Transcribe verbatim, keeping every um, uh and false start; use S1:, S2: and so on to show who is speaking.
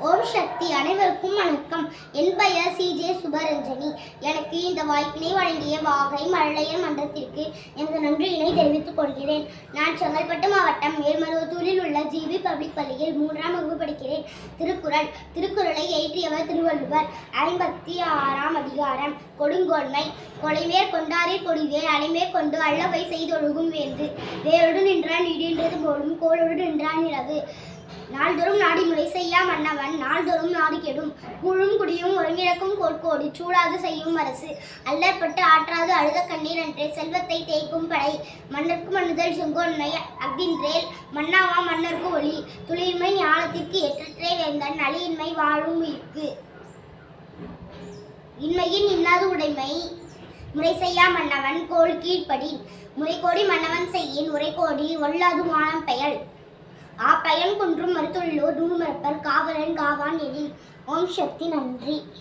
S1: ஓம் சக்தி. அனைவருக்கும் வணக்கம். என் பெயர் சி ஜே சுபரஞ்சனி. எனக்கு இந்த வாய்ப்பினை வழங்கிய வாகை மழலையர் மன்றத்திற்கு எனது நன்றியினை தெரிவித்துக் கொள்கிறேன். நான் செங்கல்பட்டு மாவட்டம் மேல்மருவத்தூரில் உள்ள ஜிபி பப்ளிக் பள்ளியில் மூன்றாம் வகுப்பு படிக்கிறேன். திருக்குறள். திருக்குறளை இயற்றியவர் திருவள்ளுவர். ஐம்பத்தி ஆறாம் அதிகாரம் கொடுங்கோன்மை. கொலைமேற் கொண்டாரிற் கொடிதேர் அலைமேற் கொண்டு அல்லவை செய்தொழுகும் வேந்து. வேரோடு நின்றான் இடின்றது போலும் கோளோடு நின்றான் இரவு. நாள்தோறும் நாடி முறை செய்யா மன்னவன் நாள்தோறும் நாடு கெடும். கூழும் குடியும் ஒருங்கிழக்கும் கோட்கோடி சூடாது செய்யும் அரசு. அல்லற்பட்டு ஆற்றாது அழுத கண்ணீர் அன்றே செல்வத்தை தேய்க்கும் படை. மன்னர்க்கு மன்னுதல் செங்கோன்மை அஃதின்றேல் மன்னாவா மன்னர்க்கு ஒளி. துளிர்மை ஞானத்திற்கு எற்றற்றே வேந்தன் அழியின்மை வாழும் உயிர்க்கு. இன்மையின் இன்னாது உடைமை முறை செய்யா மன்னவன் கோல் கீழ்ப்படி. முறைகோடி மன்னவன் செய்யின் உரைகோடி ஒல்லாது வானம் பெயல். ஆ பயன் குன்றும் மருத்துள்ளோர் நூல் மறப்பர் காவலன் காவான் எனின். ஓம் சக்தி. நன்றி.